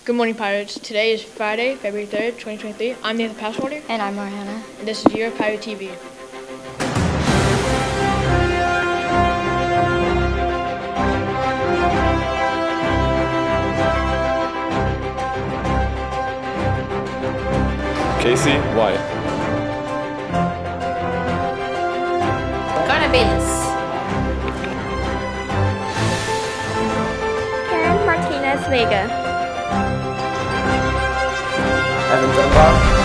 Good morning, Pirates. Today is Friday, February 3rd, 2023. I'm Nathan Passwater. And I'm Mariana. And this is your Pirate TV. Casey White. Connor Bayless. Karen Martinez Vega. Evan Dunbar.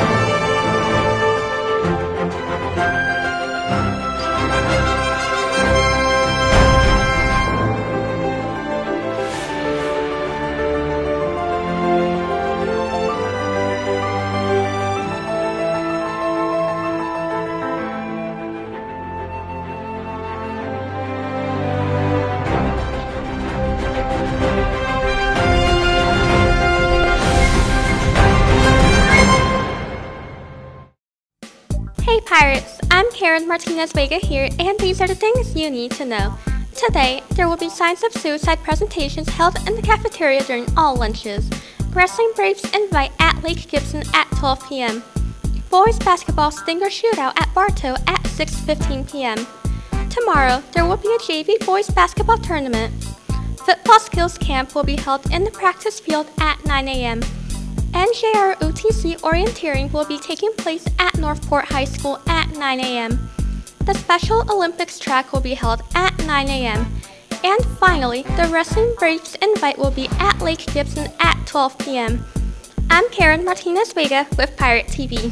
Hey Pirates, I'm Karen Martinez Vega here, and these are the things you need to know. Today, there will be signs of suicide presentations held in the cafeteria during all lunches. Wrestling Braves invite at Lake Gibson at 12 p.m. Boys basketball stinger shootout at Bartow at 6:15 p.m. Tomorrow, there will be a JV boys basketball tournament. Football skills camp will be held in the practice field at 9 a.m. NJROTC orienteering will be taking place at Northport High School at 9 a.m. The Special Olympics track will be held at 9 a.m. And finally, the Wrestling Braves invite will be at Lake Gibson at 12 p.m. I'm Karen Martinez Vega with Pirate TV.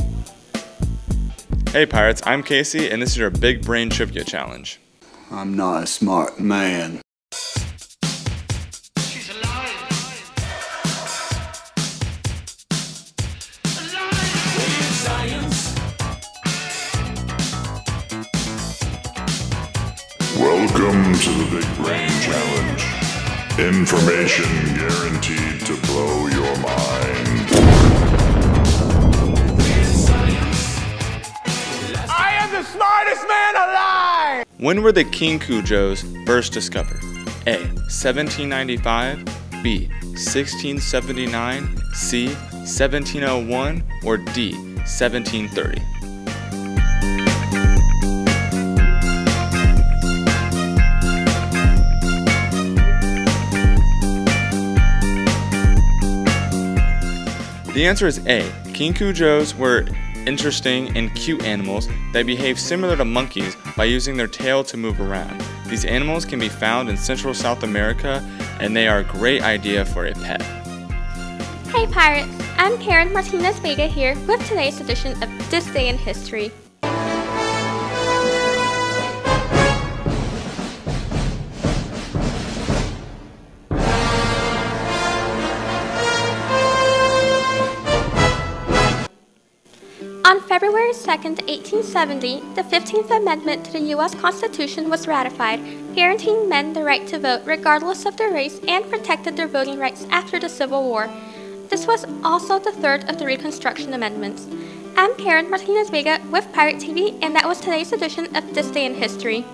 Hey Pirates, I'm Casey, and this is your Big Brain Trivia Challenge. I'm not a smart man. Welcome to the Big Brain Challenge. Information guaranteed to blow your mind. I am the smartest man alive! When were the King Kujos first discovered? A. 1795, B. 1679, C. 1701, or D. 1730? The answer is A. King Kujos were interesting and cute animals that behave similar to monkeys by using their tail to move around. These animals can be found in Central South America, and they are a great idea for a pet. Hey Pirates, I'm Karen Martinez Vega here with today's edition of This Day in History. On February 2, 1870, the 15th Amendment to the U.S. Constitution was ratified, guaranteeing men the right to vote regardless of their race and protected their voting rights after the Civil War. This was also the third of the Reconstruction Amendments. I'm Karen Martinez Vega with Pirate TV, and that was today's edition of This Day in History.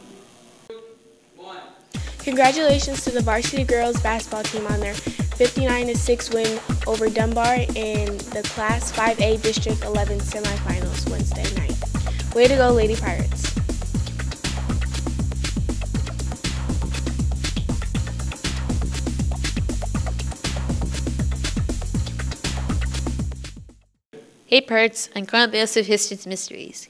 Congratulations to the varsity girls basketball team on their 59-6 win over Dunbar in the Class 5A District 11 semifinals Wednesday night. Way to go, Lady Pirates. Hey Pirates, I'm Connor Bayless of History's Mysteries.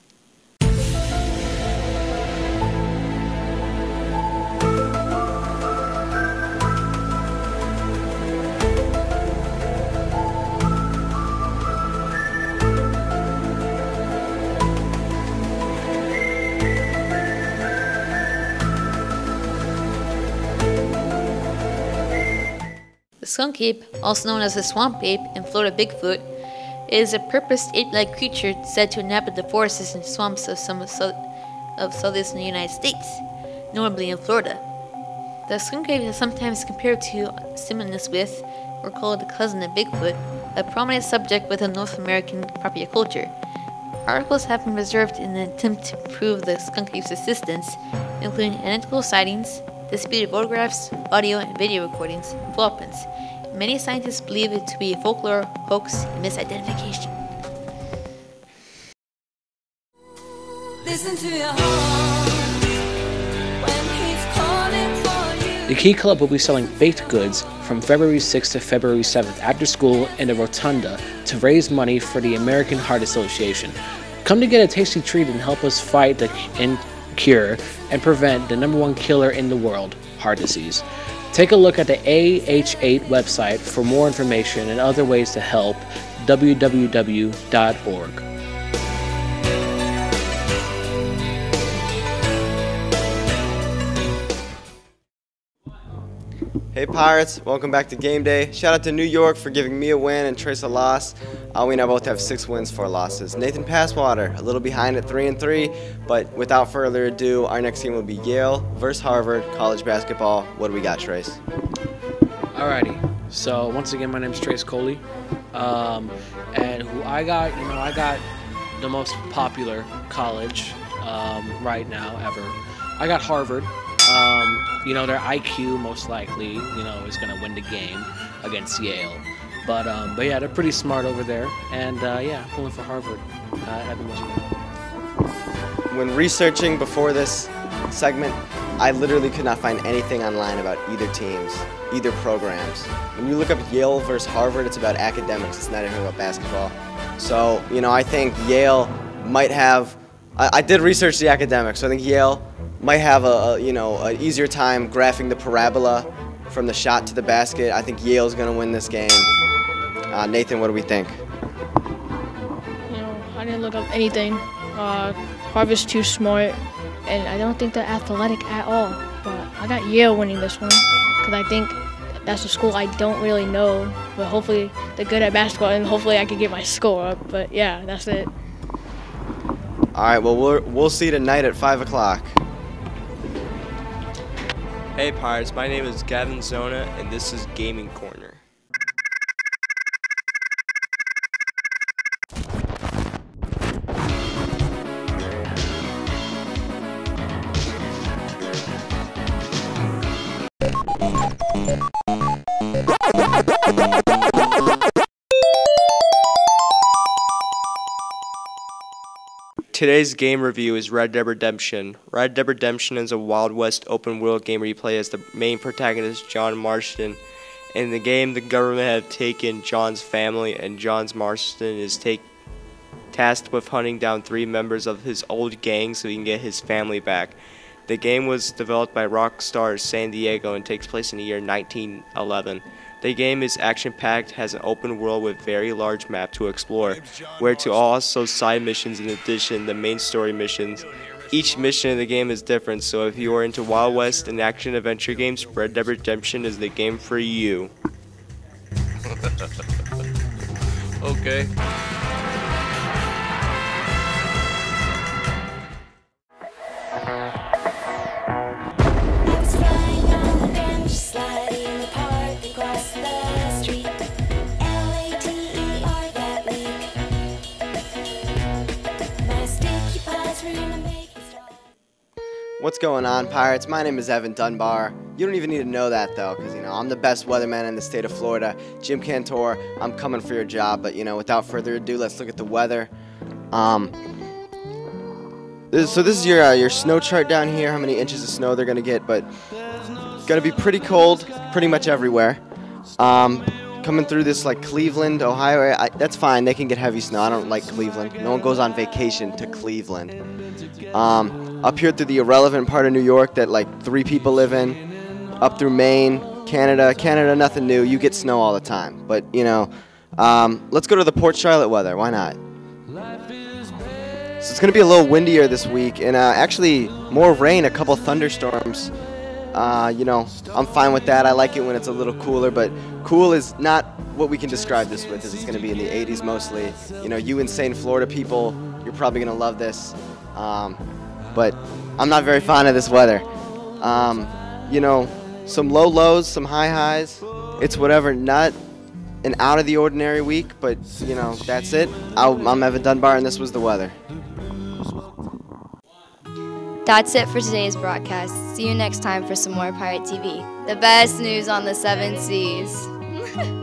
The skunk ape, also known as the swamp ape and Florida Bigfoot, is a purposed ape-like creature said to inhabit the forests and swamps of some of southeastern United States, notably in Florida. The skunk ape is sometimes compared to, similarness with, or called the cousin of Bigfoot, a prominent subject within North American popular culture. Articles have been preserved in an attempt to prove the skunk ape's existence, including identical sightings, disputed photographs, audio and video recordings, and footprints, Many scientists believe it to be a folklore, hoax, and misidentification. Listen to your heart when he's calling for you. The Key Club will be selling baked goods from February 6th to February 7th after school in the Rotunda to raise money for the American Heart Association. Come to get a tasty treat and help us fight and cure and prevent the #1 killer in the world, heart disease. Take a look at the AH8 website for more information and other ways to help, www.org. Hey Pirates, welcome back to Game Day. Shout out to New York for giving me a win and Trace a loss. We now both have 6 wins, 4 losses. Nathan Passwater, a little behind at 3-3, but without further ado, our next game will be Yale versus Harvard college basketball. What do we got, Trace? Alrighty, so once again, my name is Trace Coley, and who I got the most popular college right now ever. I got Harvard. Their IQ most likely, is going to win the game against Yale. But yeah, they're pretty smart over there. And yeah, pulling for Harvard. When researching before this segment, I literally could not find anything online about either teams, either programs. When you look up Yale versus Harvard, it's about academics. It's not anything about basketball. So, I think Yale might have, I did research the academics, so I think Yale might have an easier time graphing the parabola from the shot to the basket. I think Yale's going to win this game. Nathan, what do we think? I didn't look up anything. Harvard's too smart, and I don't think they're athletic at all. But I got Yale winning this one because I think that's a school I don't really know. But hopefully they're good at basketball, and hopefully I can get my score up. But yeah, that's it. All right, well, we'll see tonight at 5 o'clock. Hey Pirates, my name is Gavin Zona, and this is Gaming Corner. Today's game review is Red Dead Redemption. Red Dead Redemption is a Wild West open world game where you play as the main protagonist, John Marston. In the game, the government have taken John's family, and John Marston is tasked with hunting down 3 members of his old gang so he can get his family back. The game was developed by Rockstar San Diego and takes place in the year 1911. The game is action-packed, has an open world with very large map to explore, where to also side missions in addition to main story missions. Each mission in the game is different, so if you are into Wild West and action-adventure games, Red Dead Redemption is the game for you. Okay. What's going on, Pirates? My name is Evan Dunbar. You don't even need to know that, though, because, I'm the best weatherman in the state of Florida. Jim Cantor, I'm coming for your job, but, without further ado, let's look at the weather. So this is your snow chart down here, how many inches of snow they're going to get, but it's going to be pretty cold pretty much everywhere. Coming through this, like, Cleveland, Ohio, that's fine. They can get heavy snow. I don't like Cleveland. No one goes on vacation to Cleveland. Up here through the irrelevant part of New York that, like, 3 people live in, up through Maine, Canada, nothing new. You get snow all the time. But, let's go to the Port Charlotte weather. Why not? So it's going to be a little windier this week, and actually more rain, a couple thunderstorms. I'm fine with that. I like it when it's a little cooler, but cool is not what we can describe this with. It's going to be in the 80s mostly. You insane Florida people, you're probably going to love this. But I'm not very fond of this weather. Some low lows, some high highs. It's whatever. Not an out of the ordinary week, but, that's it. I'm Evan Dunbar, and this was the weather. That's it for today's broadcast. See you next time for some more Pirate TV. The best news on the 7 seas.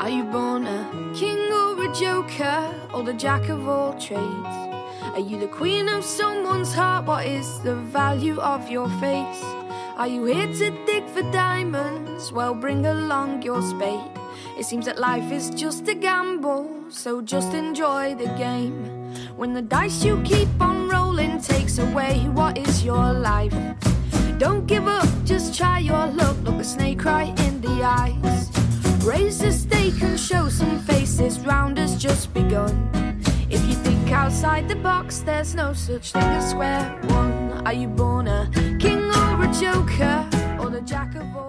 Are you born a king or a joker, or the jack of all trades? Are you the queen of someone's heart? What is the value of your face? Are you here to dig for diamonds? Well, bring along your spade. It seems that life is just a gamble, so just enjoy the game. When the dice you keep on rolling takes away what is your life, don't give up, just try your luck. Look the snake right in the eyes. Raise the stake and show some face. This round has just begun. If you think outside the box, there's no such thing as square one. Are you born a king or a joker, or the jack of all?